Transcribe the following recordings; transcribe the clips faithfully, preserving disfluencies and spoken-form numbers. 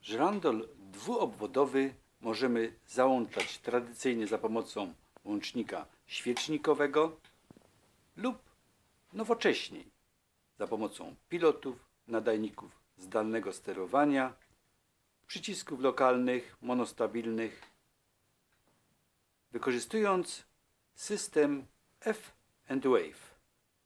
Żyrandol dwuobwodowy możemy załączać tradycyjnie za pomocą łącznika świecznikowego lub nowocześniej za pomocą pilotów, nadajników zdalnego sterowania, przycisków lokalnych, monostabilnych, wykorzystując system F and Wave.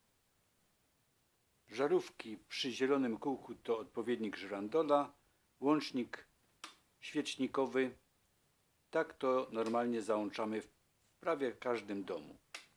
Żarówki przy zielonym kółku to odpowiednik żyrandola, łącznik świecznikowy. Tak to normalnie załączamy w prawie każdym domu.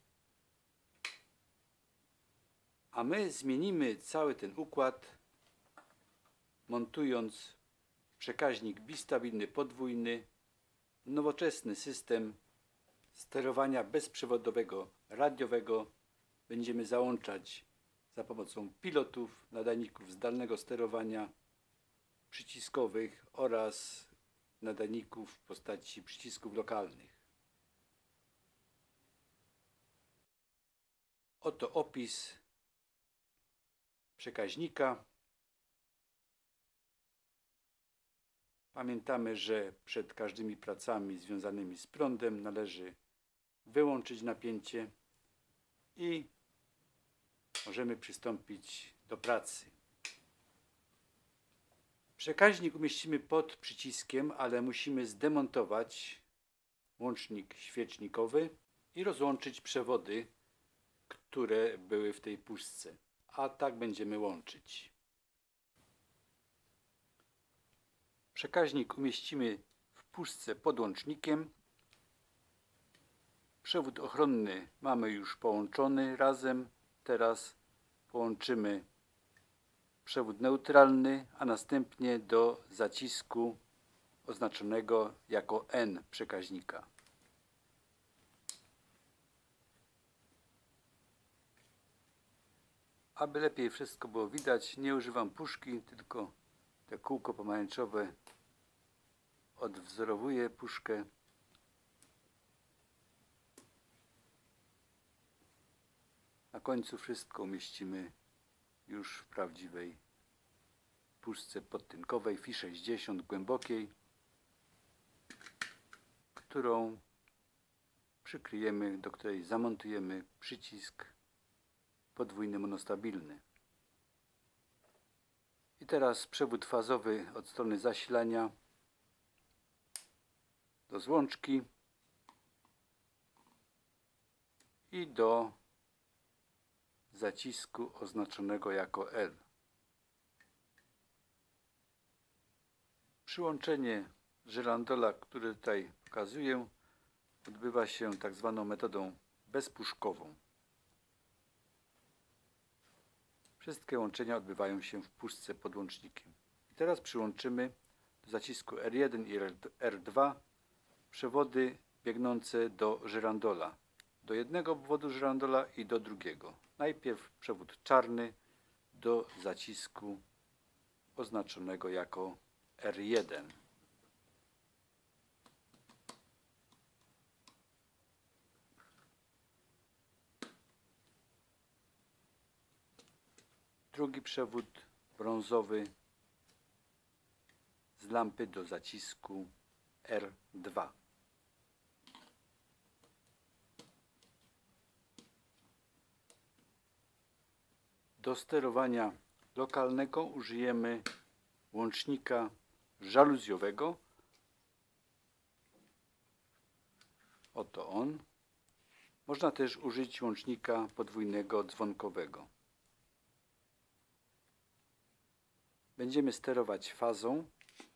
A my zmienimy cały ten układ, montując przekaźnik bistabilny podwójny, nowoczesny system sterowania bezprzewodowego radiowego. Będziemy załączać za pomocą pilotów, nadajników zdalnego sterowania, przyciskowych oraz nadajników w postaci przycisków lokalnych. Oto opis przekaźnika. Pamiętamy, że przed każdymi pracami związanymi z prądem należy wyłączyć napięcie i możemy przystąpić do pracy. Przekaźnik umieścimy pod przyciskiem, ale musimy zdemontować łącznik świecznikowy i rozłączyć przewody, które były w tej puszce. A tak będziemy łączyć. Przekaźnik umieścimy w puszce pod łącznikiem. Przewód ochronny mamy już połączony razem. Teraz połączymy przewód neutralny, a następnie do zacisku oznaczonego jako N przekaźnika. Aby lepiej wszystko było widać, nie używam puszki, tylko te kółko pomarańczowe odwzorowuje puszkę. Na końcu wszystko umieścimy już w prawdziwej puszce podtynkowej F I sześćdziesiąt głębokiej, którą przykryjemy, do której zamontujemy przycisk podwójny monostabilny. I teraz przewód fazowy od strony zasilania do złączki i do zacisku oznaczonego jako L. Przyłączenie żyrandola, który tutaj pokazuję, odbywa się tak zwaną metodą bezpuszkową. Wszystkie łączenia odbywają się w puszce pod łącznikiem. I teraz przyłączymy do zacisku R jeden i R dwa przewody biegnące do żyrandola. Do jednego obwodu żyrandola i do drugiego. Najpierw przewód czarny do zacisku oznaczonego jako R jeden. Drugi przewód brązowy z lampy do zacisku R dwa. Do sterowania lokalnego użyjemy łącznika żaluzjowego. Oto on. Można też użyć łącznika podwójnego dzwonkowego. Będziemy sterować fazą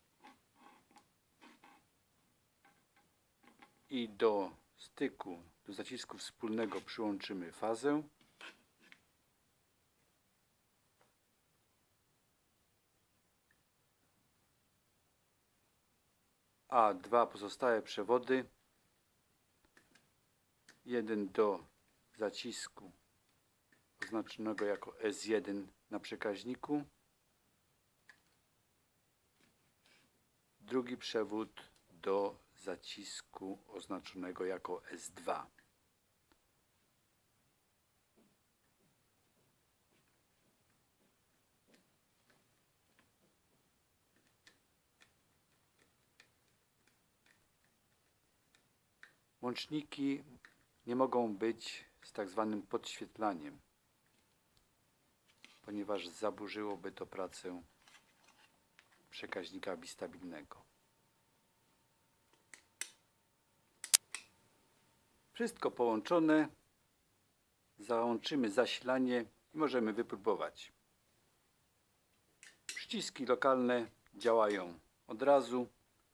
i do styku, do zacisku wspólnego przyłączymy fazę. A dwa pozostałe przewody, jeden do zacisku oznaczonego jako S jeden na przekaźniku, drugi przewód do zacisku oznaczonego jako S dwa. Łączniki nie mogą być z tak zwanym podświetlaniem, ponieważ zaburzyłoby to pracę przekaźnika bistabilnego. Wszystko połączone, załączymy zasilanie i możemy wypróbować. Przyciski lokalne działają od razu.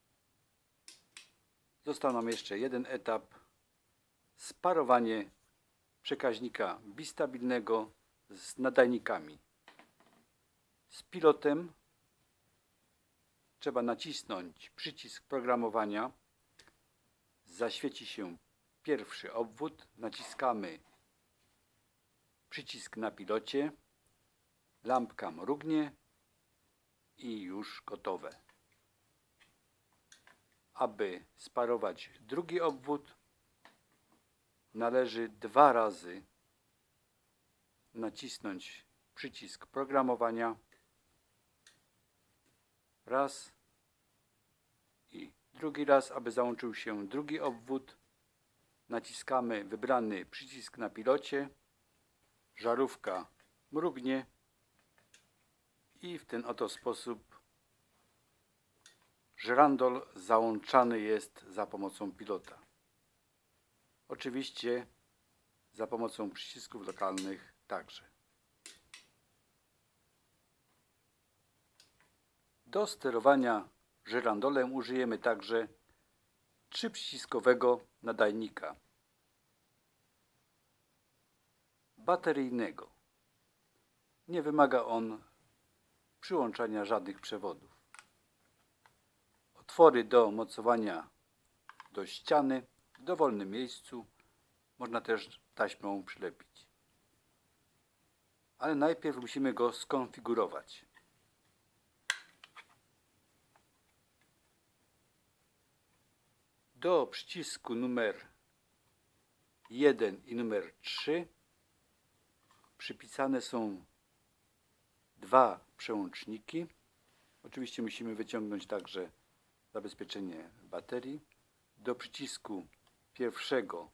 Został nam jeszcze jeden etap. Sparowanie przekaźnika bistabilnego z nadajnikami. Z pilotem trzeba nacisnąć przycisk programowania. Zaświeci się pierwszy obwód. Naciskamy przycisk na pilocie. Lampka mrugnie i już gotowe. Aby sparować drugi obwód, należy dwa razy nacisnąć przycisk programowania. Raz i drugi raz, aby załączył się drugi obwód. Naciskamy wybrany przycisk na pilocie. Żarówka mrugnie i w ten oto sposób żyrandol załączany jest za pomocą pilota. Oczywiście za pomocą przycisków lokalnych także. Do sterowania żyrandolem użyjemy także trzyprzyciskowego nadajnika bateryjnego. Nie wymaga on przyłączania żadnych przewodów. Otwory do mocowania do ściany w dowolnym miejscu można też taśmą przylepić. Ale najpierw musimy go skonfigurować. Do przycisku numer jeden i numer trzy przypisane są dwa przełączniki. Oczywiście musimy wyciągnąć także zabezpieczenie baterii. Do przycisku pierwszego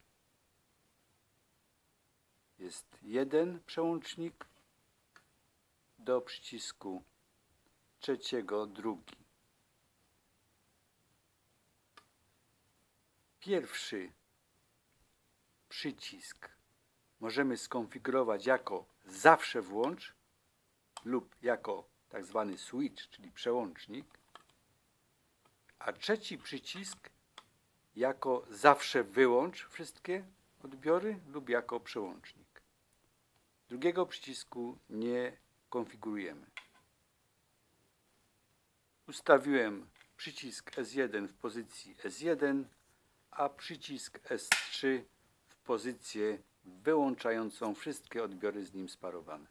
jest jeden przełącznik, do przycisku trzeciego drugi. Pierwszy przycisk możemy skonfigurować jako zawsze włącz lub jako tak zwany switch, czyli przełącznik, a trzeci przycisk jako zawsze wyłącz wszystkie odbiory lub jako przełącznik. Drugiego przycisku nie konfigurujemy. Ustawiłem przycisk S jeden w pozycji S jeden, a przycisk S trzy w pozycję wyłączającą wszystkie odbiory z nim sparowane.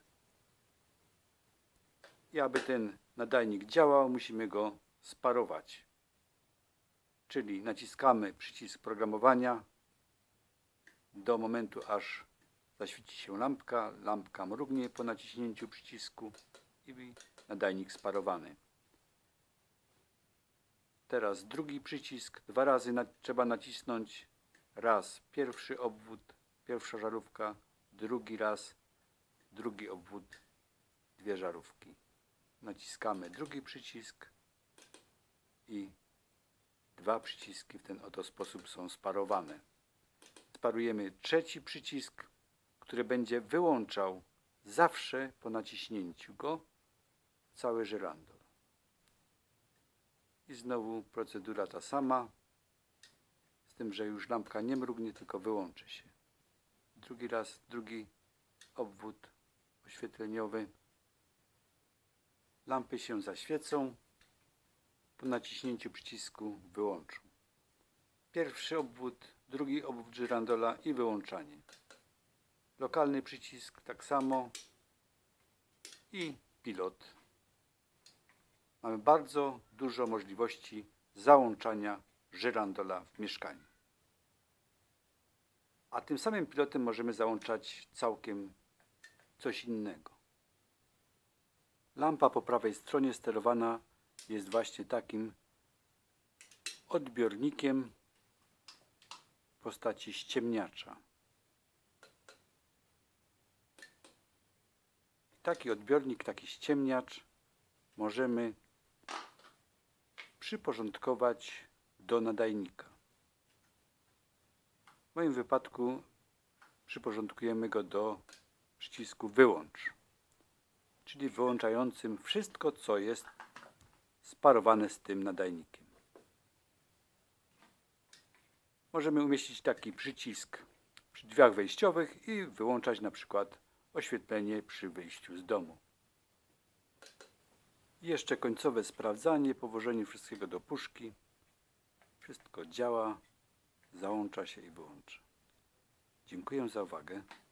I aby ten nadajnik działał, musimy go sparować. Czyli naciskamy przycisk programowania do momentu, aż zaświeci się lampka. Lampka mrugnie po naciśnięciu przycisku i nadajnik sparowany. Teraz drugi przycisk. Dwa razy na, trzeba nacisnąć. Raz pierwszy obwód, pierwsza żarówka. Drugi raz, drugi obwód, dwie żarówki. Naciskamy drugi przycisk i dwa przyciski w ten oto sposób są sparowane. Sparujemy trzeci przycisk, który będzie wyłączał zawsze po naciśnięciu go cały żyrandol. I znowu procedura ta sama, z tym, że już lampka nie mrugnie, tylko wyłączy się. Drugi raz, drugi obwód oświetleniowy. Lampy się zaświecą, po naciśnięciu przycisku wyłączą. Pierwszy obwód, drugi obwód żyrandola i wyłączanie. Lokalny przycisk tak samo i pilot. Mamy bardzo dużo możliwości załączania żyrandola w mieszkaniu. A tym samym pilotem możemy załączać całkiem coś innego. Lampa po prawej stronie sterowana jest właśnie takim odbiornikiem postaci ściemniacza. Taki odbiornik, taki ściemniacz możemy przyporządkować do nadajnika. W moim wypadku przyporządkujemy go do przycisku wyłącz, czyli wyłączającym wszystko, co jest sparowane z tym nadajnikiem. Możemy umieścić taki przycisk przy drzwiach wejściowych i wyłączać na przykład oświetlenie przy wyjściu z domu. I jeszcze końcowe sprawdzanie po włożeniu wszystkiego do puszki. Wszystko działa, załącza się i wyłącza. Dziękuję za uwagę.